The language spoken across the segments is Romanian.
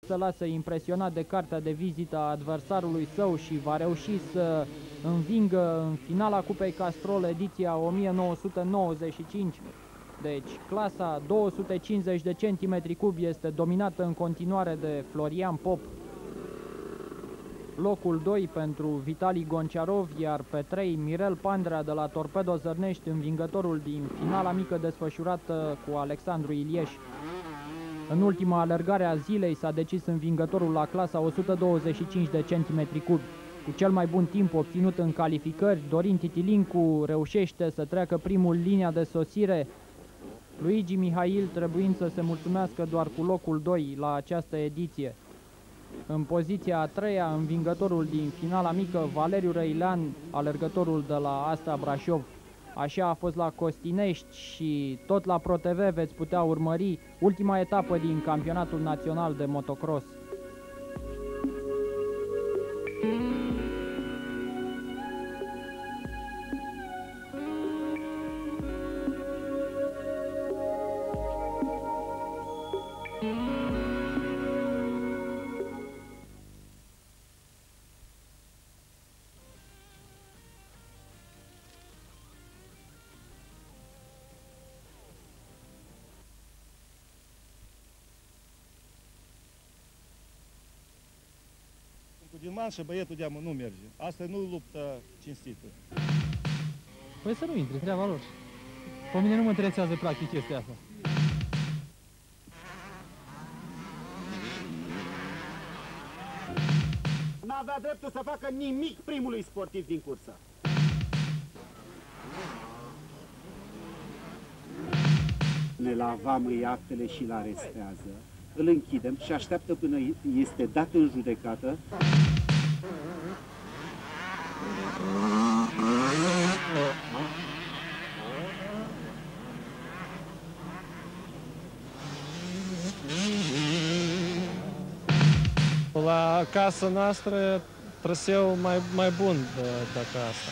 să lasă impresionat de cartea de vizită a adversarului său și va reuși să învingă în finala Cupei Castrol ediția 1995. Deci, clasa 250 de centimetri cubi este dominată în continuare de Florian Pop. Locul 2 pentru Vitali Gonciarov, iar pe 3 Mirel Pandrea de la Torpedo Zărnești, învingătorul din finala mică desfășurată cu Alexandru Ilieș. În ultima alergare a zilei s-a decis învingătorul la clasa 125 de centimetri cubi. Cu cel mai bun timp obținut în calificări, Dorin Titilincu reușește să treacă primul linia de sosire, Luigi Mihail trebuind să se mulțumească doar cu locul 2 la această ediție. În poziția a treia, învingătorul din finala mică, Valeriu Răilean, alergătorul de la Astra Brașov. Așa a fost la Costinești și tot la ProTV veți putea urmări ultima etapă din campionatul național de motocross. Din manșă băietul de-amă nu merge. Asta nu luptă cinstită. Păi să nu intri, treaba lor. Pe mine nu mă interesează practic chestia asta. N-avea dreptul să facă nimic primului sportiv din cursă. Ne la vamă actele și la arestează. Îl închidem și așteaptă până este dat în judecată. La casa noastră traseu mai bun decât asta.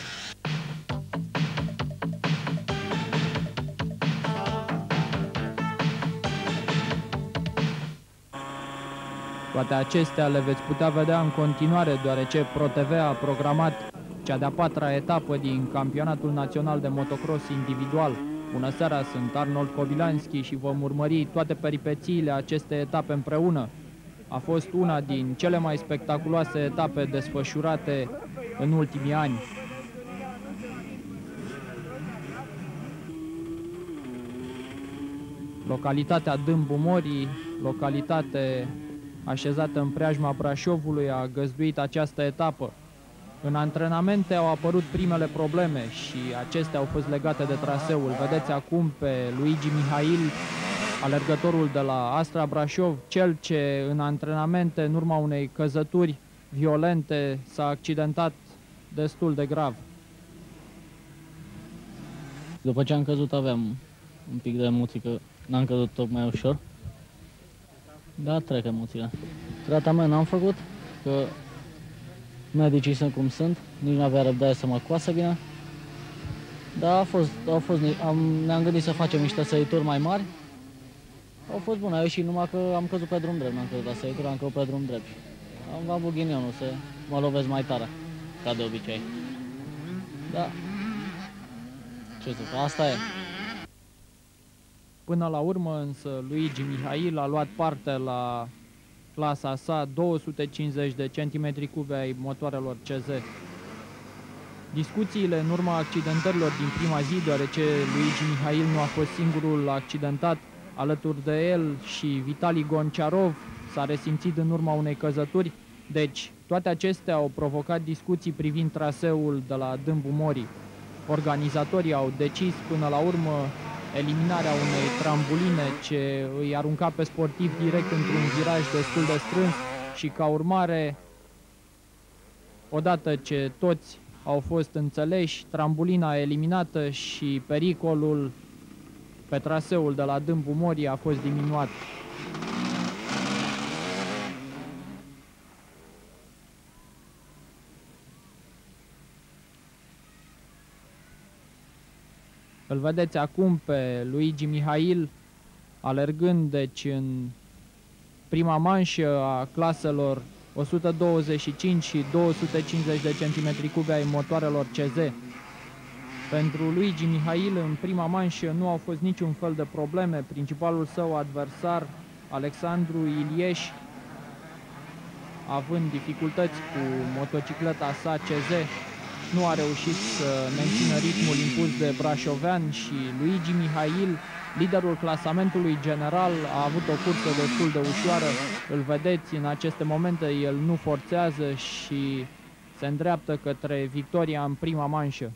Toate acestea le veți putea vedea în continuare, deoarece ProTV a programat cea de-a patra etapă din Campionatul Național de Motocross Individual. Bună seara, sunt Arnold Kobilanski și vom urmări toate peripețiile acestei etape împreună. A fost una din cele mai spectaculoase etape desfășurate în ultimii ani. Localitatea Dâmbu Morii, localitate așezată în preajma Brașovului, a găzduit această etapă. În antrenamente au apărut primele probleme și acestea au fost legate de traseul. Vedeți acum pe Luigi Mihail, alergătorul de la Astra Brașov, cel ce în antrenamente, în urma unei căzături violente, s-a accidentat destul de grav. După ce am căzut aveam un pic de emoții, că n-am căzut tocmai ușor. Da, trec emoțiile. Tratament n-am făcut, că medicii sunt cum sunt, nici nu avea răbdare să mă coasă bine. Dar ne-am gândit să facem niște sărituri mai mari. Au fost bune, a ieșit numai că am căzut pe drum drept, n-am căzut la săritură, am căzut pe drum drept. Am avut ghinionul să mă lovesc mai tare, ca de obicei. Da, ce să fac, asta e. Până la urmă însă Luigi Mihail a luat parte la clasa sa 250 de centimetri cubi ai motoarelor CZ. Discuțiile în urma accidentărilor din prima zi, deoarece Luigi Mihail nu a fost singurul accidentat, alături de el și Vitali Gonciarov s-a resimțit în urma unei căzături, deci toate acestea au provocat discuții privind traseul de la Dâmbu Morii. Organizatorii au decis până la urmă eliminarea unei trambuline ce îi arunca pe sportiv direct într-un viraj destul de strâns și ca urmare, odată ce toți au fost înțeleși, trambulina eliminată și pericolul pe traseul de la Dâmbu Morii a fost diminuat. Îl vedeți acum pe Luigi Mihail alergând deci în prima manșă a claselor 125 și 250 de centimetri cubi ai motoarelor CZ. Pentru Luigi Mihail, în prima manșă nu au fost niciun fel de probleme. Principalul său adversar, Alexandru Ilieș, având dificultăți cu motocicleta sa CZ, nu a reușit să mențină ritmul impus de brașovean și Luigi Mihail, liderul clasamentului general, a avut o cursă destul de ușoară. Îl vedeți în aceste momente, el nu forțează și se îndreaptă către victoria în prima manșă.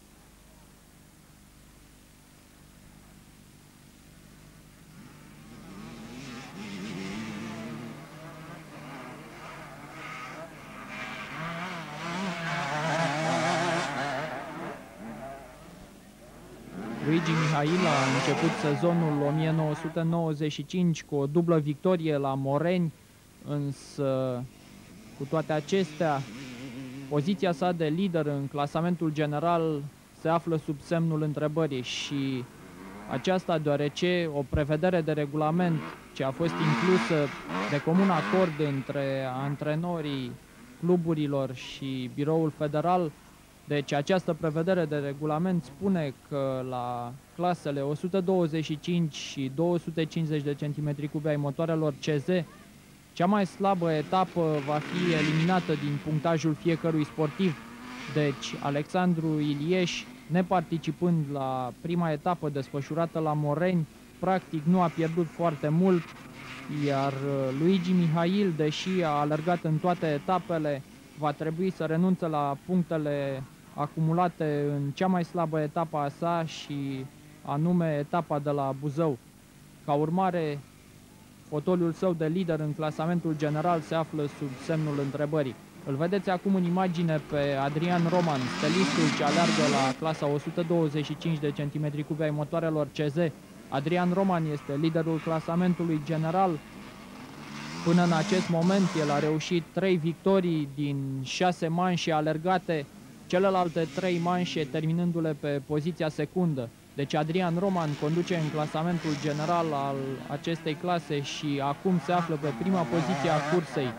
Luigi Mihail a început sezonul 1995 cu o dublă victorie la Moreni, însă cu toate acestea, poziția sa de lider în clasamentul general se află sub semnul întrebării și aceasta deoarece o prevedere de regulament ce a fost inclusă de comun acord între antrenorii cluburilor și biroul federal. Deci această prevedere de regulament spune că la clasele 125 și 250 de centimetri cubi ai motoarelor CZ, cea mai slabă etapă va fi eliminată din punctajul fiecărui sportiv. Deci Alexandru Ilieș, neparticipând la prima etapă desfășurată la Moreni, practic nu a pierdut foarte mult, iar Luigi Mihail, deși a alergat în toate etapele, va trebui să renunțe la punctele acumulate în cea mai slabă etapă a sa și anume etapa de la Buzău. Ca urmare, fotoliul său de lider în clasamentul general se află sub semnul întrebării. Îl vedeți acum în imagine pe Adrian Roman, stelistul ce aleargă la clasa 125 de centimetri cubi ai motoarelor CZ. Adrian Roman este liderul clasamentului general. Până în acest moment el a reușit 3 victorii din 6 manșe alergate, celelalte 3 manșe terminându-le pe poziția secundă. Deci Adrian Roman conduce în clasamentul general al acestei clase și acum se află pe prima poziție a cursei.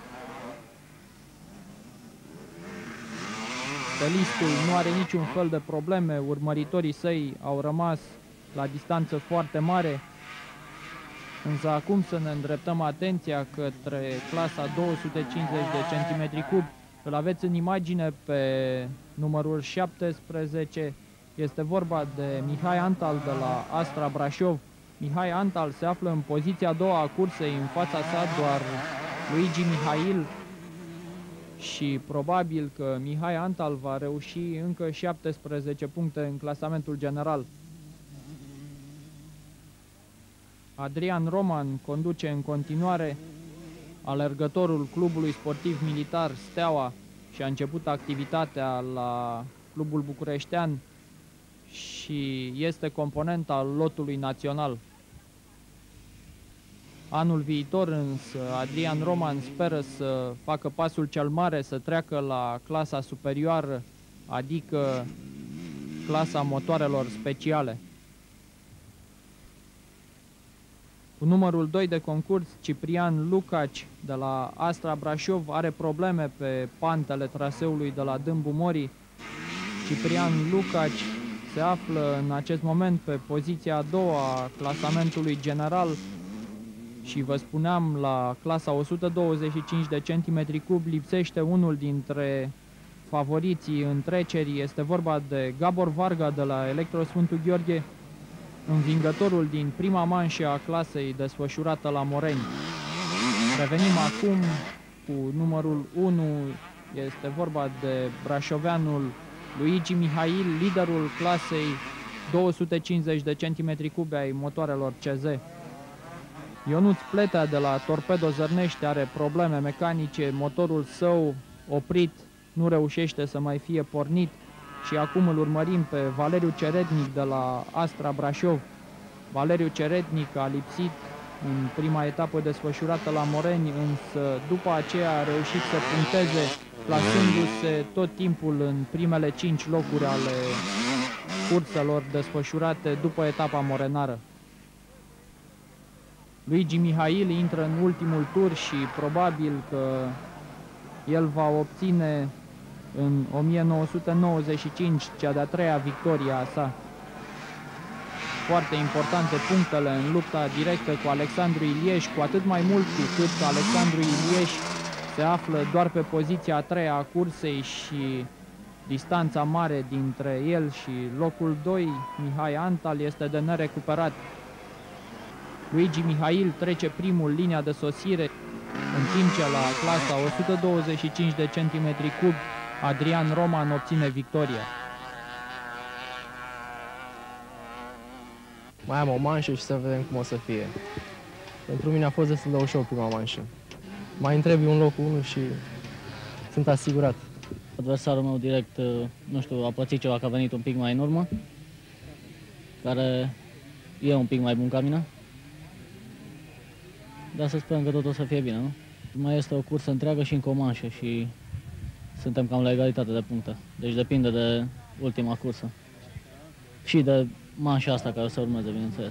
Stelistul nu are niciun fel de probleme, urmăritorii săi au rămas la distanță foarte mare. Însă acum să ne îndreptăm atenția către clasa 250 de centimetri cubi. Îl aveți în imagine pe numărul 17. Este vorba de Mihai Antal de la Astra Brașov. Mihai Antal se află în poziția a doua a cursei, în fața sa doar Luigi Mihail și probabil că Mihai Antal va reuși încă 17 puncte în clasamentul general. Adrian Roman conduce în continuare, alergătorul clubului sportiv militar Steaua și a început activitatea la clubul bucureștean și este component al lotului național. Anul viitor însă Adrian Roman speră să facă pasul cel mare, să treacă la clasa superioară, adică clasa motoarelor speciale. Cu numărul 2 de concurs, Ciprian Lucaci de la Astra Brașov are probleme pe pantele traseului de la Dâmbu Mori. Ciprian Lucaci se află în acest moment pe poziția a doua a clasamentului general și vă spuneam, la clasa 125 de centimetri cubi lipsește unul dintre favoriții întrecerii. Este vorba de Gabor Varga de la Electro Sfântul Gheorghe, învingătorul din prima manșă a clasei desfășurată la Moreni. Revenim acum cu numărul 1, este vorba de brașoveanul Luigi Mihail, liderul clasei 250 de centimetri cubi ai motoarelor CZ. Ionuț Pletea de la Torpedo Zărnești are probleme mecanice, motorul său oprit nu reușește să mai fie pornit și acum îl urmărim pe Valeriu Ceretnic de la Astra Brașov. Valeriu Ceretnic a lipsit în prima etapă desfășurată la Moreni, însă după aceea a reușit să puncteze, plasându-se tot timpul în primele 5 locuri ale curselor desfășurate după etapa morenară. Luigi Mihail intră în ultimul tur și probabil că el va obține în 1995 cea de-a treia victorie a sa. Foarte importante punctele în lupta directă cu Alexandru Ilieș, cu atât mai mult cu cât Alexandru Ilieș se află doar pe poziția a treia a cursei și distanța mare dintre el și locul 2, Mihai Antal, este de nerecuperat. Luigi Mihail trece primul linia de sosire, în timp ce la clasa 125 de centimetri cub Adrian Roman obține victoria. Mai am o manșă și să vedem cum o să fie. Pentru mine a fost destul de ușor prima manșă. Mai întrebi un loc 1 și sunt asigurat. Adversarul meu direct, nu știu, a pățit ceva că a venit un pic mai în urmă, care e un pic mai bun ca mine. Dar să sperăm că tot o să fie bine, nu? Mai este o cursă întreagă și încă o manșă și suntem cam la egalitate de puncte. Deci depinde de ultima cursă. Și de manșa asta care o să urmeze, bineînțeles.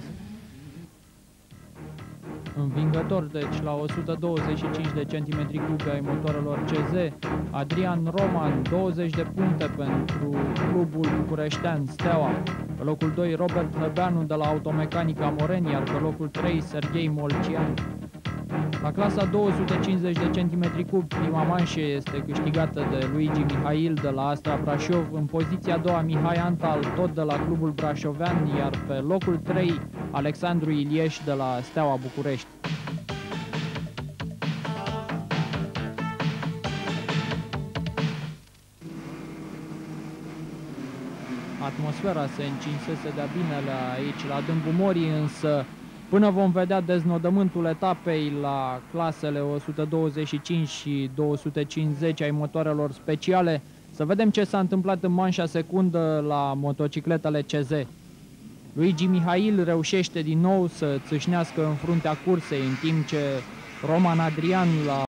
Învingător, deci, la 125 de centimetri cubi ai motorelor CZ, Adrian Roman, 20 de puncte pentru clubul bucureștean Steaua. Pe locul 2, Robert Hăbeanu de la Automecanica Moreni, iar pe locul 3, Serghei Molcian. La clasa 250 de centimetri cub, prima manșă este câștigată de Luigi Mihail de la Astra Brașov, în poziția a doua Mihai Antal, tot de la clubul brașovean, iar pe locul 3 Alexandru Ilieș de la Steaua București. Atmosfera se încinsese de-a binele aici la Dâmbu Morii, însă până vom vedea deznodământul etapei la clasele 125 și 250 ai motoarelor speciale, să vedem ce s-a întâmplat în manșa secundă la motocicletele CZ. Luigi Mihail reușește din nou să țâșnească în fruntea cursei, în timp ce Roman Adrian la